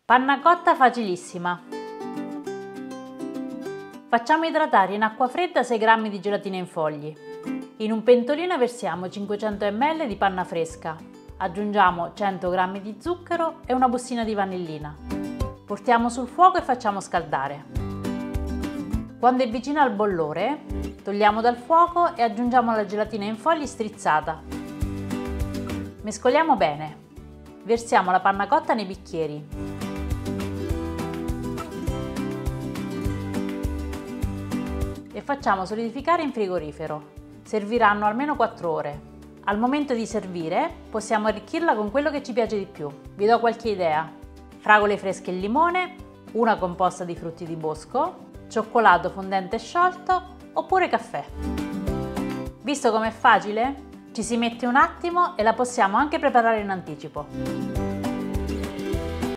Panna cotta facilissima! Facciamo idratare in acqua fredda 6 g di gelatina in fogli. In un pentolino versiamo 500 ml di panna fresca. Aggiungiamo 100 g di zucchero e una bustina di vanillina. Portiamo sul fuoco e facciamo scaldare. Quando è vicino al bollore, togliamo dal fuoco e aggiungiamo la gelatina in fogli strizzata. Mescoliamo bene. Versiamo la panna cotta nei bicchieri. E facciamo solidificare in frigorifero. Serviranno almeno 4 ore. Al momento di servire possiamo arricchirla con quello che ci piace di più. Vi do qualche idea: fragole fresche e limone, una composta di frutti di bosco, cioccolato fondente sciolto oppure caffè. Visto com'è facile? Ci si mette un attimo e la possiamo anche preparare in anticipo.